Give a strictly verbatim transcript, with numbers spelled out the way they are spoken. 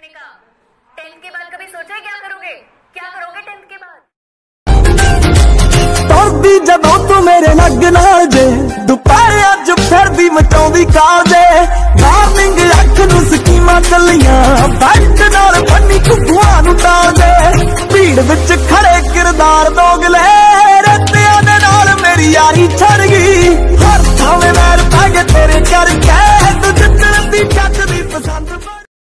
का। टेंथ के बाद कभी सोचा है क्या करोगे? क्या करोगे टेंथ के बाद? तुरदी जदों तू मेरे लग नाल जे दुपहर अज फिरदी मचाउंदी काल जे मार्निंग अख नूं स्कीमां चलियां बैठ नाल बन्नी घुगुआं नूं टाल दे भीड़ विच खड़े किरदार दोगले रत्तियां दे